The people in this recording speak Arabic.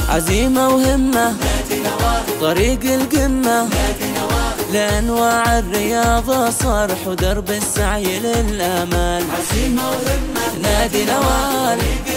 عزيمة وهمة طريق القمة لأنواع الرياضة صرح ودرب السعي للآمال. عزيمة وهمة نادي نوال